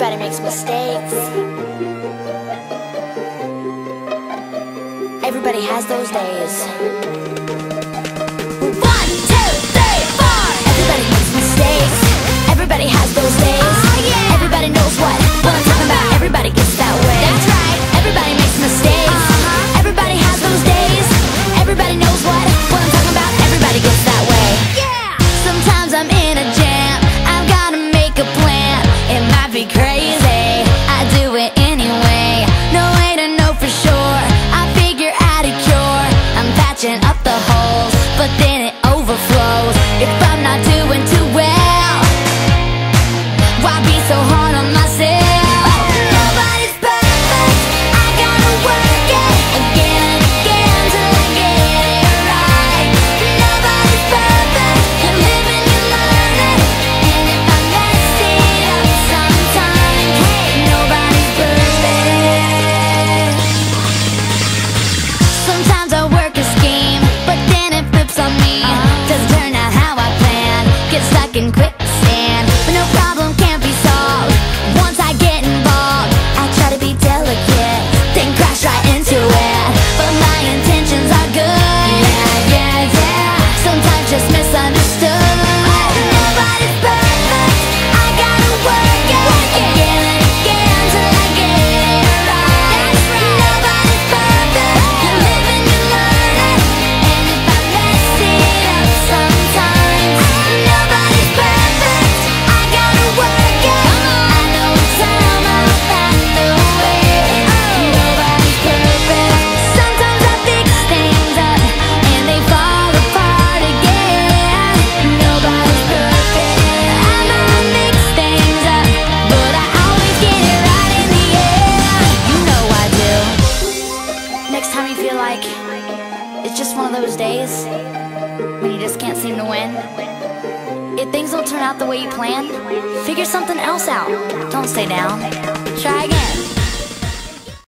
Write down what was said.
Everybody makes mistakes. Everybody has those days. 1, 2, 3, 4. Everybody makes mistakes. Everybody has those days. Everybody knows what I'm talking about. Everybody gets that way. That's right. Everybody makes mistakes. Everybody has those days. Everybody knows what I'm talking about. Everybody gets that way. Yeah. Sometimes I'm in a jam. I've gotta make a plan. It might be crazy, I do it anyway. No way to know for sure, I figure out a cure. I'm patching up the holes, but then it overflows. If I'm not doing too well, why be so hard on myself? Nobody's perfect, I gotta work it again and again till I get it right. Nobody's perfect, you're living, you're learning. And if I mess it up sometime, hey, nobody's perfect. Sometimes I work a scheme, but then it flips on me. Doesn't turn out how I planned. Get stuck in quicksand, but no problem can't be solved. Once I get involved, I try to be delicate, then crash right into it. But my intentions are good. Yeah, yeah, yeah. Sometimes just misunderstood. Nobody's perfect, I gotta work it again and again till I get it right. Nobody's perfect, you're living, you're learning. And if I mess it up sometimes, nobody's perfect, I gotta work it. I know time I'll find the way. Nobody's perfect. Sometimes I fix things up and they fall apart again. Nobody's perfect. I might mix things up, but I always get it right in the end. You know I do. Next time you feel like it's just one of those days when you just can't seem to win, if things don't turn out the way you planned, figure something else out. Don't stay down. Try again.